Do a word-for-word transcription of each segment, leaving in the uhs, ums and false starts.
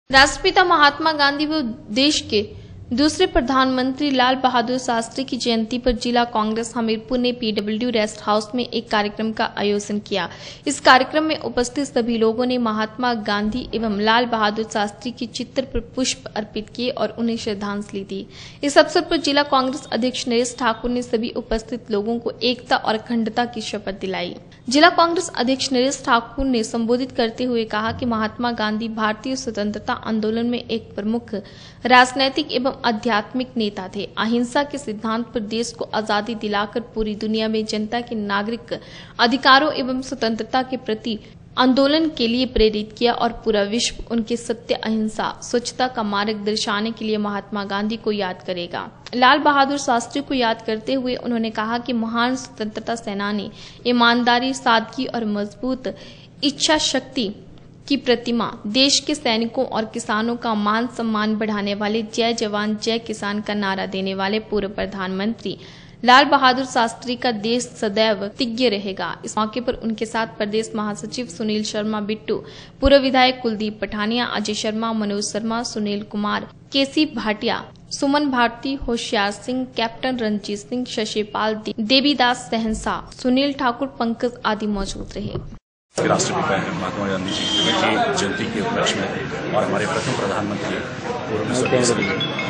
राष्ट्रपिता महात्मा गांधी व देश के दूसरे प्रधानमंत्री लाल बहादुर शास्त्री की जयंती पर जिला कांग्रेस हमीरपुर ने पीडब्ल्यू रेस्ट हाउस में एक कार्यक्रम का आयोजन किया। इस कार्यक्रम में उपस्थित सभी लोगों ने महात्मा गांधी एवं लाल बहादुर शास्त्री के चित्र पर पुष्प अर्पित किए और उन्हें श्रद्धांजलि दी। इस अवसर पर जिला कांग्रेस अध्यक्ष नरेश ठाकुर ने सभी उपस्थित लोगों को एकता और अखंडता की शपथ दिलाई। जिला कांग्रेस अध्यक्ष नरेश ठाकुर ने संबोधित करते हुए कहा कि महात्मा गांधी भारतीय स्वतंत्रता आंदोलन में एक प्रमुख राजनैतिक एवं आध्यात्मिक नेता थे। अहिंसा के सिद्धांत पर देश को आजादी दिलाकर पूरी दुनिया में जनता के नागरिक अधिकारों एवं स्वतंत्रता के प्रति आंदोलन के लिए प्रेरित किया और पूरा विश्व उनके सत्य, अहिंसा, स्वच्छता का मार्ग दर्शाने के लिए महात्मा गांधी को याद करेगा। लाल बहादुर शास्त्री को याद करते हुए उन्होंने कहा कि महान स्वतंत्रता सेनानी ईमानदारी, सादगी और मजबूत इच्छा शक्ति की प्रतिमा, देश के सैनिकों और किसानों का मान सम्मान बढ़ाने वाले, जय जवान जय किसान का नारा देने वाले पूर्व प्रधानमंत्री लाल बहादुर शास्त्री का देश सदैव कृतज्ञ रहेगा। इस मौके पर उनके साथ प्रदेश महासचिव सुनील शर्मा बिट्टू, पूर्व विधायक कुलदीप पठानिया, अजय शर्मा, मनोज शर्मा, सुनील कुमार, केसी भाटिया, सुमन भारती, होशियार सिंह, कैप्टन रंजीत सिंह, शशिपाल, देवीदास सहनसा, सुनील ठाकुर, पंकज आदि मौजूद रहे। राष्ट्रपिता महात्मा गांधी जी की जयंती के उपलक्ष्य में और हमारे प्रथम प्रधानमंत्री पूर्व स्वर्गीय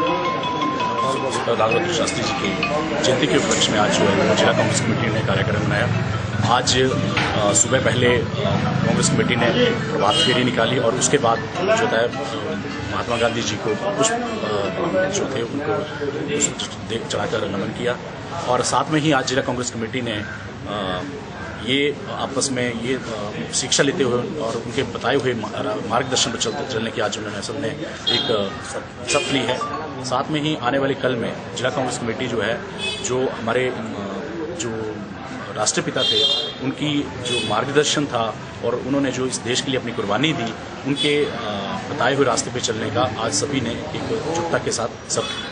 लाल बहादुर शास्त्री जी की जयंती के उपलक्ष्य में आज जो है जिला कांग्रेस कमेटी ने कार्यक्रम बनाया। आज सुबह पहले कांग्रेस कमेटी ने प्रभात फेरी निकाली और उसके बाद जो है महात्मा गांधी जी को पुष्प जो थे उनको पुष्प चढ़ाकर नमन किया और साथ में ही आज जिला कांग्रेस कमेटी ने ये आपस में ये शिक्षा लेते हुए और उनके बताए हुए मार्गदर्शन पर चलते चलने की आज उन्होंने सबने एक शपथ ली है। साथ में ही आने वाले कल में जिला कांग्रेस कमेटी जो है जो हमारे जो राष्ट्रपिता थे उनकी जो मार्गदर्शन था और उन्होंने जो इस देश के लिए अपनी कुर्बानी दी, उनके बताए हुए रास्ते पे चलने का आज सभी ने एक जुटता के साथ सब